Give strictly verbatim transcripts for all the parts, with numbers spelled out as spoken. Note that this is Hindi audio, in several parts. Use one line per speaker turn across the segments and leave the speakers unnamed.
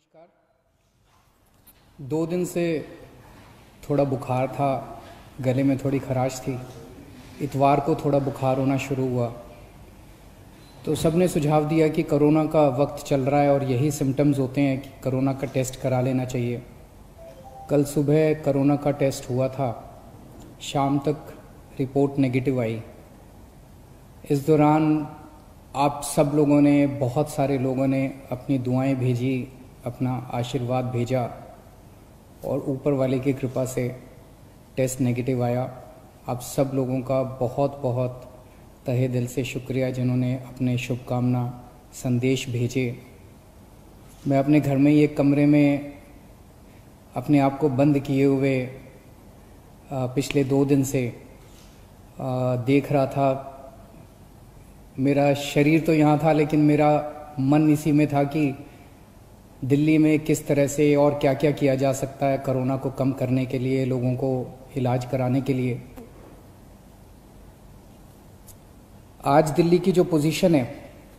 नमस्कार। दो दिन से थोड़ा बुखार था, गले में थोड़ी खराश थी। इतवार को थोड़ा बुखार होना शुरू हुआ तो सबने सुझाव दिया कि कोरोना का वक्त चल रहा है और यही सिम्टम्स होते हैं कि कोरोना का टेस्ट करा लेना चाहिए। कल सुबह कोरोना का टेस्ट हुआ था, शाम तक रिपोर्ट नेगेटिव आई। इस दौरान आप सब लोगों ने, बहुत सारे लोगों ने अपनी दुआएं भेजी, अपना आशीर्वाद भेजा और ऊपर वाले की कृपा से टेस्ट नेगेटिव आया। आप सब लोगों का बहुत बहुत तहे दिल से शुक्रिया जिन्होंने अपने शुभकामना संदेश भेजे। मैं अपने घर में ही एक कमरे में अपने आप को बंद किए हुए पिछले दो दिन से देख रहा था। मेरा शरीर तो यहाँ था लेकिन मेरा मन इसी में था कि दिल्ली में किस तरह से और क्या क्या किया जा सकता है कोरोना को कम करने के लिए, लोगों को इलाज कराने के लिए। आज दिल्ली की जो पोजीशन है,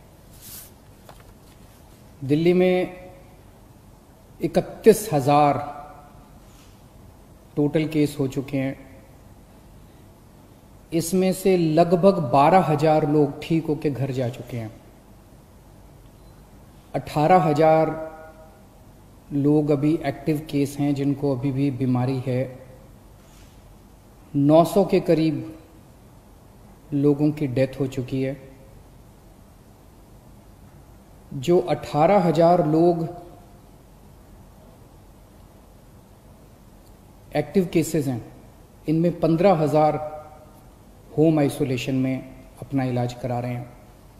दिल्ली में इकतीस हजार टोटल केस हो चुके हैं। इसमें से लगभग बारह हजार लोग ठीक होकर घर जा चुके हैं। अठारह हजार लोग अभी एक्टिव केस हैं जिनको अभी भी बीमारी है। नौ सौ के करीब लोगों की डेथ हो चुकी है। जो अठारह हजार लोग एक्टिव केसेस हैं, इनमें पंद्रह हजार होम आइसोलेशन में अपना इलाज करा रहे हैं।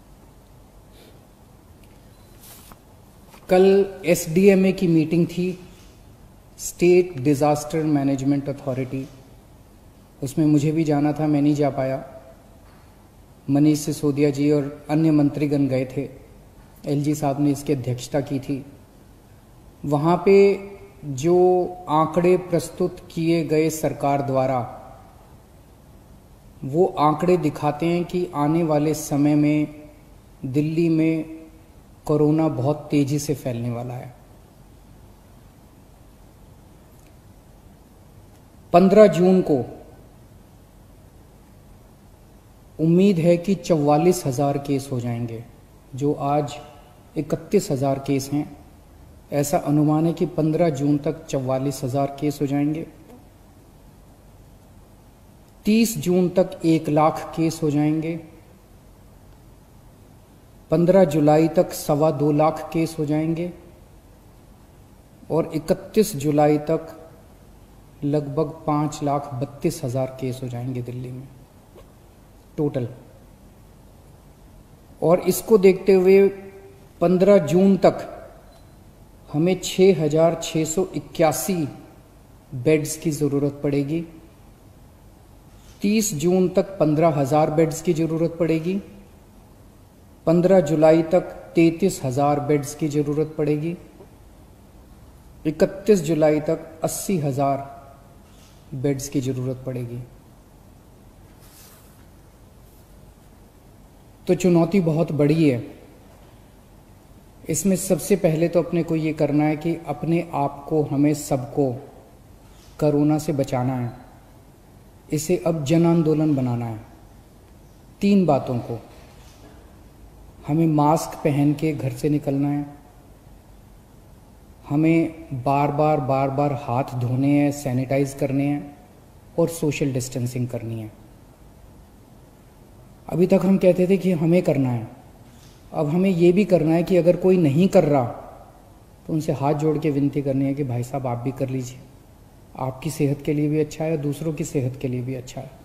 कल एसडीएमए की मीटिंग थी, स्टेट डिजास्टर मैनेजमेंट अथॉरिटी। उसमें मुझे भी जाना था, मैं नहीं जा पाया। मनीष सिसोदिया जी और अन्य मंत्रीगण गए थे। एलजी साहब ने इसकी अध्यक्षता की थी। वहां पे जो आंकड़े प्रस्तुत किए गए सरकार द्वारा, वो आंकड़े दिखाते हैं कि आने वाले समय में दिल्ली में कोरोना बहुत तेजी से फैलने वाला है। पंद्रह जून को उम्मीद है कि चौवालीस हजार केस हो जाएंगे। जो आज इकतीस हजार केस हैं, ऐसा अनुमान है कि पंद्रह जून तक चौवालीस हजार केस हो जाएंगे। तीस जून तक एक लाख केस हो जाएंगे। पंद्रह जुलाई तक सवा दो लाख केस हो जाएंगे और इकतीस जुलाई तक लगभग पांच लाख बत्तीस हजार केस हो जाएंगे दिल्ली में टोटल। और इसको देखते हुए पंद्रह जून तक हमें छह हजार छह सौ इक्यासी बेड्स की जरूरत पड़ेगी। तीस जून तक पंद्रह हजार बेड्स की जरूरत पड़ेगी। पंद्रह जुलाई तक तैंतीस हजार बेड्स की जरूरत पड़ेगी। इकतीस जुलाई तक अस्सी हजार बेड्स की जरूरत पड़ेगी। तो चुनौती बहुत बड़ी है। इसमें सबसे पहले तो अपने को ये करना है कि अपने आप को, हमें सबको कोरोना से बचाना है। इसे अब जन आंदोलन बनाना है। तीन बातों को, हमें मास्क पहन के घर से निकलना है, हमें बार बार बार बार हाथ धोने हैं, सैनिटाइज करने हैं और सोशल डिस्टेंसिंग करनी है। अभी तक हम कहते थे कि हमें करना है, अब हमें ये भी करना है कि अगर कोई नहीं कर रहा तो उनसे हाथ जोड़ के विनती करनी है कि भाई साहब आप भी कर लीजिए। आपकी सेहत के लिए भी अच्छा है, दूसरों की सेहत के लिए भी अच्छा है।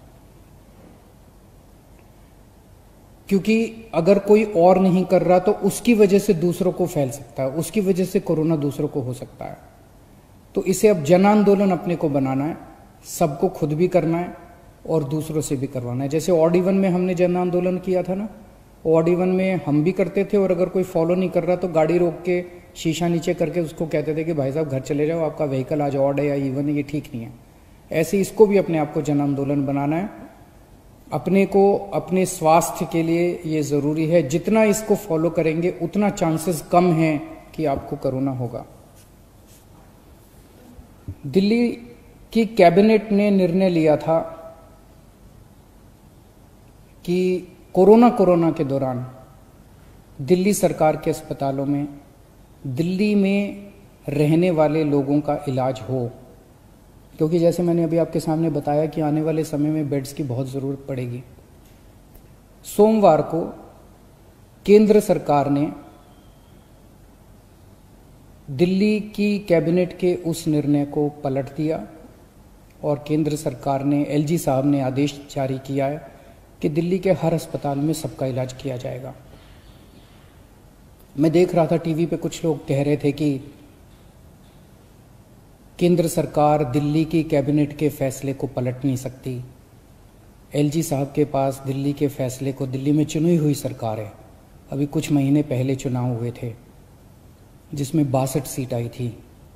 क्योंकि अगर कोई और नहीं कर रहा तो उसकी वजह से दूसरों को फैल सकता है, उसकी वजह से कोरोना दूसरों को हो सकता है। तो इसे अब जन आंदोलन अपने को बनाना है, सबको खुद भी करना है और दूसरों से भी करवाना है। जैसे ऑड इवन में हमने जन आंदोलन किया था ना, ऑड इवन में हम भी करते थे और अगर कोई फॉलो नहीं कर रहा तो गाड़ी रोक के शीशा नीचे करके उसको कहते थे कि भाई साहब घर चले जाओ, आपका व्हीकल आज ऑड है या इवन है, ये ठीक नहीं है। ऐसे इसको भी अपने आप को जन आंदोलन बनाना है। अपने को, अपने स्वास्थ्य के लिए ये ज़रूरी है। जितना इसको फॉलो करेंगे उतना चांसेस कम हैं कि आपको कोरोना होगा। दिल्ली की कैबिनेट ने निर्णय लिया था कि कोरोना कोरोना के दौरान दिल्ली सरकार के अस्पतालों में दिल्ली में रहने वाले लोगों का इलाज हो, क्योंकि जैसे मैंने अभी आपके सामने बताया कि आने वाले समय में बेड्स की बहुत ज़रूरत पड़ेगी। सोमवार को केंद्र सरकार ने दिल्ली की कैबिनेट के उस निर्णय को पलट दिया और केंद्र सरकार ने, एलजी साहब ने आदेश जारी किया है कि दिल्ली के हर अस्पताल में सबका इलाज किया जाएगा। मैं देख रहा था टीवी पे कुछ लोग कह रहे थे कि केंद्र सरकार दिल्ली की कैबिनेट के फैसले को पलट नहीं सकती। एलजी साहब के पास दिल्ली के फैसले को, दिल्ली में चुनी हुई सरकार है, अभी कुछ महीने पहले चुनाव हुए थे जिसमें बासठ सीट आई थी।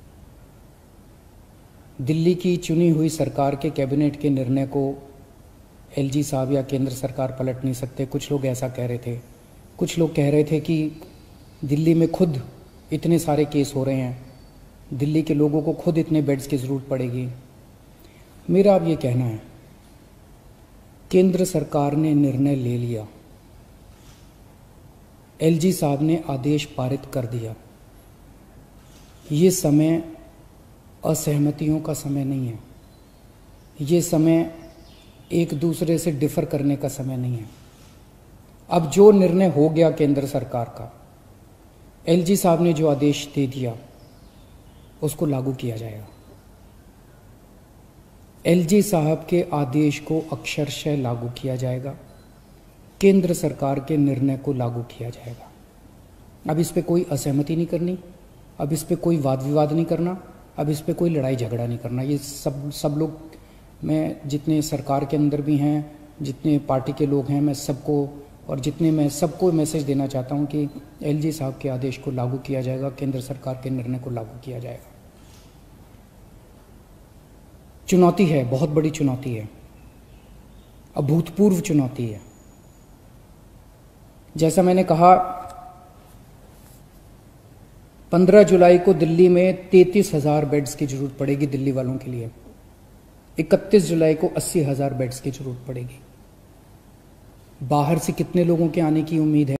दिल्ली की चुनी हुई सरकार के कैबिनेट के निर्णय को एलजी साहब या केंद्र सरकार पलट नहीं सकते। कुछ लोग ऐसा कह रहे थे। कुछ लोग कह रहे थे कि दिल्ली में खुद इतने सारे केस हो रहे हैं, दिल्ली के लोगों को खुद इतने बेड्स की ज़रूरत पड़ेगी। मेरा अब ये कहना है, केंद्र सरकार ने निर्णय ले लिया, एलजी साहब ने आदेश पारित कर दिया। ये समय असहमतियों का समय नहीं है, ये समय एक दूसरे से डिफर करने का समय नहीं है। अब जो निर्णय हो गया केंद्र सरकार का, एलजी साहब ने जो आदेश दे दिया उसको लागू किया जाएगा। एलजी साहब के आदेश को अक्षरशः लागू किया जाएगा, केंद्र सरकार के निर्णय को लागू किया जाएगा। अब इस पे कोई असहमति नहीं करनी, अब इस पे कोई वाद विवाद नहीं करना, अब इस पे कोई लड़ाई झगड़ा नहीं करना। ये सब सब लोग, मैं जितने सरकार के अंदर भी हैं, जितने पार्टी के लोग हैं, मैं सबको और जितने मैं सबको मैसेज देना चाहता हूं कि एलजी साहब के आदेश को लागू किया जाएगा, केंद्र सरकार के निर्णय को लागू किया जाएगा। चुनौती है, बहुत बड़ी चुनौती है, अभूतपूर्व चुनौती है। जैसा मैंने कहा, पंद्रह जुलाई को दिल्ली में तैंतीस हजार बेड्स की जरूरत पड़ेगी दिल्ली वालों के लिए। इकतीस जुलाई को अस्सी हजार बेड्स की जरूरत पड़ेगी। बाहर से कितने लोगों के आने की उम्मीद है?